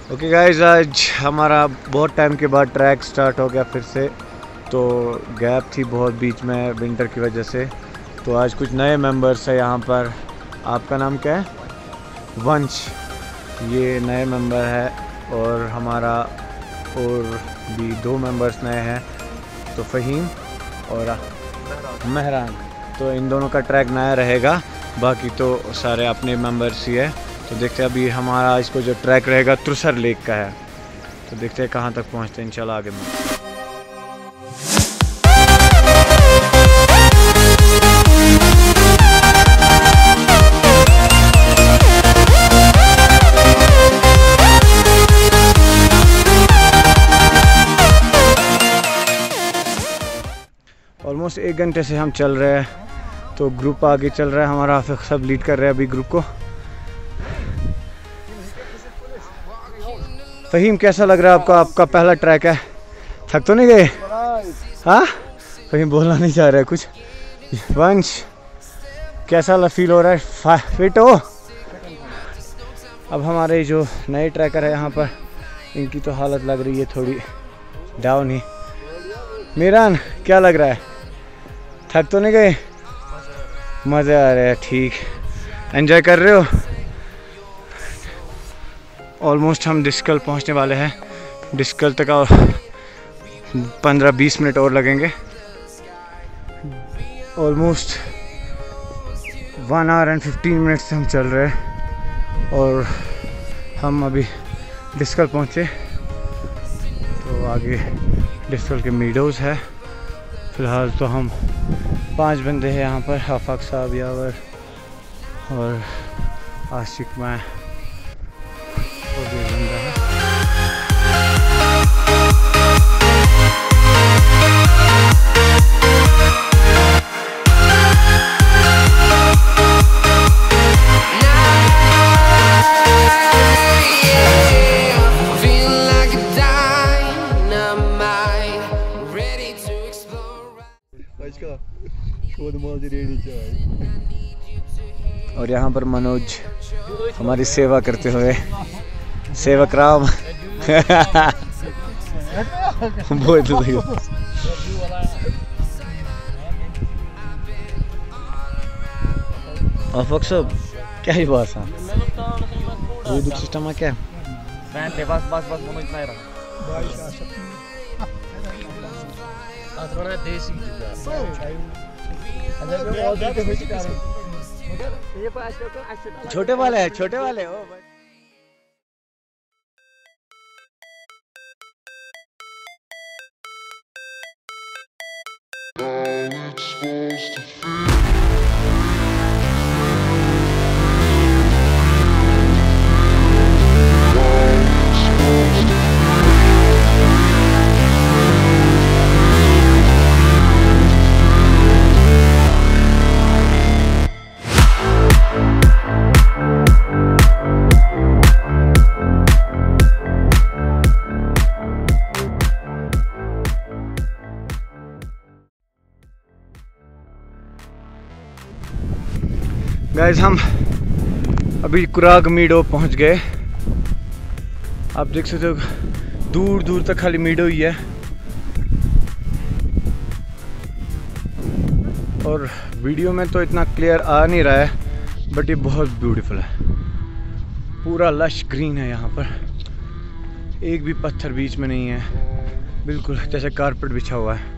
Okay guys, आज हमारा बहुत टाइम के बाद ट्रैक स्टार्ट हो गया फिर से। तो गैप थी बहुत बीच में विंटर की वजह से। तो आज कुछ नए मेंबर्स हैं यहाँ पर। आपका नाम क्या है? वंश। ये नए मेंबर है और हमारा और भी 2 मेंबर्स नए हैं, तो फ़हीम और मेहरान। तो इन दोनों का ट्रैक नया रहेगा, बाकी तो सारे अपने मेंबर्स ही है। तो देखते हैं अभी हमारा आज को जो ट्रैक रहेगा तुरसर लेक का है। तो देखते हैं कहाँ तक पहुँचते हैं इंशाल्लाह आगे में। ऑलमोस्ट 1 घंटे से हम चल रहे हैं, तो ग्रुप आगे चल रहा है हमारा, सब लीड कर रहे हैं अभी ग्रुप को। फ़हीम, कैसा लग रहा है आपका? आपका पहला ट्रैक है, थक तो नहीं गए? हाँ, फ़हीम बोलना नहीं चाह रहा है कुछ। वंश, कैसा फील हो रहा है? फिट हो? अब हमारे जो नए ट्रैकर है यहाँ पर, इनकी तो हालत लग रही है थोड़ी डाउन ही। मेहरान, क्या लग रहा है? थक तो नहीं गए? मज़े आ रहे हैं, ठीक। एंजॉय कर रहे हो? ऑलमोस्ट हम डिस्कल पहुंचने वाले हैं। डिस्कल तक और 15-20 मिनट और लगेंगे। ऑलमोस्ट 1 आवर एंड 15 मिनट से हम चल रहे हैं और हम अभी डिस्कल पहुंचे। तो आगे डिस्कल के मीडोज़ है। फ़िलहाल तो हम 5 बंदे हैं यहाँ पर, आफाक साहब, यावर और आशिक, मैं और 2 बंदा है। और यहाँ पर मनोज हमारी सेवा करते हुए, सेवक राम बहुत आफाक साहब, क्या ही बात है? ये दुख सिस्टम है क्या? बस मनोज नहीं रहा। छोटे वाले हैं, छोटे वाले हो। गाइस, हम अभी कुराग मीडो पहुंच गए। आप देख सकते हो दूर दूर तक खाली मीडो ही है और वीडियो में तो इतना क्लियर आ नहीं रहा है, बट ये बहुत ब्यूटीफुल है। पूरा लश ग्रीन है यहाँ पर, एक भी पत्थर बीच में नहीं है, बिल्कुल जैसे कारपेट बिछा हुआ है।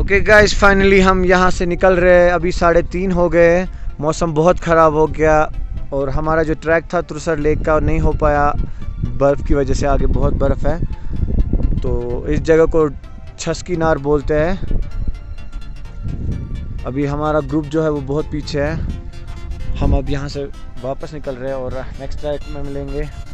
ओके गाइस, फाइनली हम यहाँ से निकल रहे हैं। अभी 3:30 हो गए, मौसम बहुत ख़राब हो गया और हमारा जो ट्रैक था तुरसर लेक का नहीं हो पाया बर्फ़ की वजह से। आगे बहुत बर्फ़ है, तो इस जगह को छसकीनार बोलते हैं। अभी हमारा ग्रुप जो है वो बहुत पीछे है। हम अब यहाँ से वापस निकल रहे हैं और नेक्स्ट ट्रैक में मिलेंगे।